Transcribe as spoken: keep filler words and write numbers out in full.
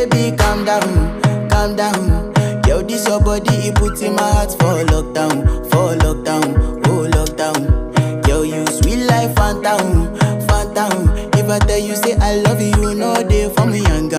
baby, calm down, calm down. Yo, this your body, it puts in my heart for lockdown, for lockdown, oh lockdown. Yo, you sweet life, phantom, phantom. If I tell you say I love you, no day for me,